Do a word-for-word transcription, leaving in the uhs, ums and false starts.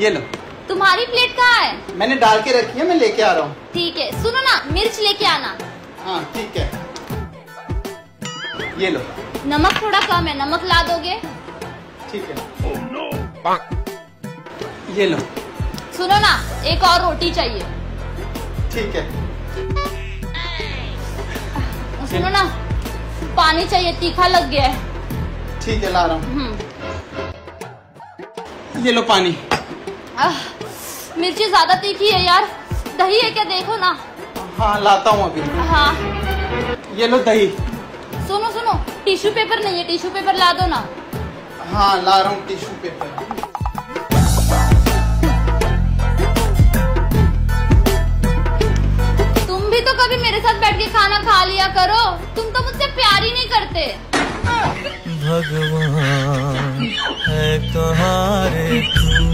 ये लो। तुम्हारी प्लेट कहाँ है? मैंने डाल के रखी है, मैं लेके आ रहा हूँ। ठीक है, सुनो ना, मिर्च लेके आना। हाँ ठीक है, ये लो। नमक थोड़ा कम है, नमक ला दोगे? ठीक है। oh, no. ये लो। सुनो ना, एक और रोटी चाहिए। ठीक है। सुनो ना, पानी चाहिए, तीखा लग गया है। ठीक है, ला रहा हूँ। ये लो पानी। आह, मिर्ची ज्यादा तीखी है यार। दही है क्या, देखो ना। हाँ लाता हूँ अभी। हाँ ये लो दही। सुनो सुनो, टिश्यू पेपर नहीं है, टिश्यू पेपर ला दो ना। हाँ ला रहा हूँ टिश्यू पेपर। तुम भी तो कभी मेरे साथ बैठ के खाना खा लिया करो, तुम तो मुझसे प्यार ही नहीं करते। भगवान है कहाँ रे तू।